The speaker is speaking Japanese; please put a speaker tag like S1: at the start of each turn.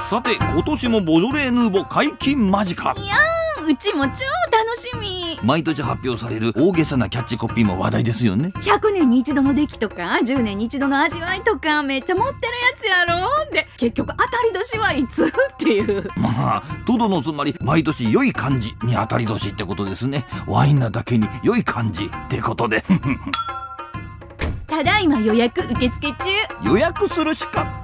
S1: さて今年もボジョレ・ヌーボー解禁間近。
S2: いやー、うちも超楽しみ。
S1: 毎年発表される大げさなキャッチコピーも話題ですよね。
S2: 100年に一度の出来とか10年に一度の味わいとかめっちゃ持ってるやつやろ。で結局当たり年はいつっていう。
S1: まあとどのつまり毎年良い感じに当たり年ってことですね。ワインなだけに良い感じってことで
S2: ただいま予約受付中。
S1: 予約するしか